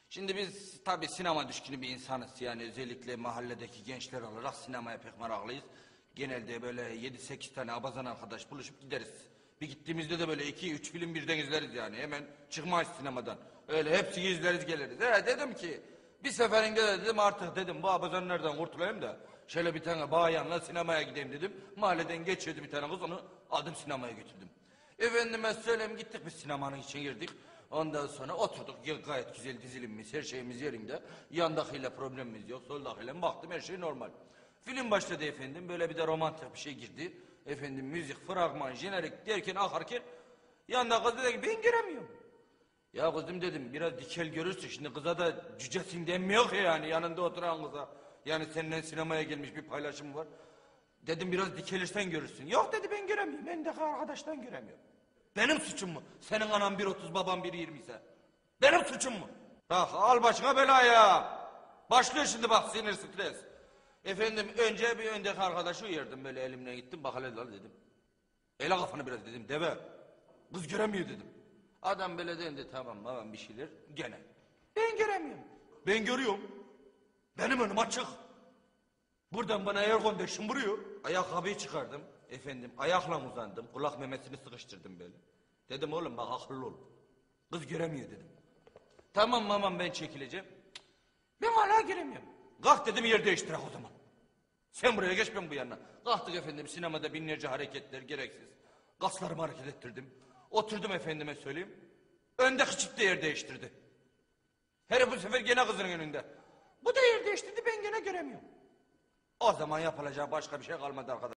Şimdi biz tabii sinema düşkünü bir insanız. Yani özellikle mahalledeki gençler olarak sinemaya pek meraklıyız. Genelde böyle 7-8 tane abazan arkadaş buluşup gideriz. Bir gittiğimizde de böyle 2-3 film birden izleriz yani. Hemen çıkmayız sinemadan. Öyle hepsini izleriz geliriz. Dedim ki bir seferinde de dedim artık dedim bu abazanlardan kurtulayım da şöyle bir tane bayanla sinemaya gideyim dedim. Mahalleden geçiyordu bir tane kız, onu aldım sinemaya götürdüm. Efendime söyleyeyim, gittik biz sinemanın içine girdik. Ondan sonra oturduk, gayet güzel dizilimimiz, her şeyimiz yerinde. Yandakiyle problemimiz yok, soldakiyle baktım her şey normal. Film başladı efendim, böyle bir de romantik bir şey girdi. Efendim müzik, fragman, jenerik derken akarken yanda kız dedi ki ben göremiyorum. Ya kızım dedim biraz dikel görürsün, şimdi kıza da cücesin denmiyor ya yani yanında oturan kıza. Yani seninle sinemaya gelmiş bir paylaşım var. Dedim biraz dikelirsen görürsün. Yok dedi ben göremiyorum, ben de arkadaştan göremiyorum. Benim suçum mu? Senin anan 1.30 baban 1.20 ise. Benim suçum mu? Bak al başına belaya. Başlıyor şimdi bak sinir stres. Efendim önce bir öndeki arkadaşı uyardım, böyle elimle gittim bak hele dedim. Ele kafanı biraz dedim deve. Kız göremiyor dedim. Adam böyle dedi tamam bir şeyler gene. Ben göremiyorum. Ben görüyorum. Benim önüm açık. Buradan bana air condition vuruyor. Ayakkabıyı çıkardım. Efendim ayakla uzandım. Kulak memesini sıkıştırdım böyle. Dedim oğlum bak akıllı ol. Kız göremiyor dedim. Tamam ben çekileceğim. Ben hala göremiyorum. Kalk dedim yer değiştirek o zaman. Sen buraya geç ben bu yana. Kalktık efendim sinemada binlerce hareketler gereksiz. Kaslarımı hareket ettirdim. Oturdum efendime söyleyeyim. Öndeki çift de yer değiştirdi. Her bu sefer gene kızın önünde. Bu da yer değiştirdi ben gene göremiyorum. O zaman yapılacak başka bir şey kalmadı arkadaşlar.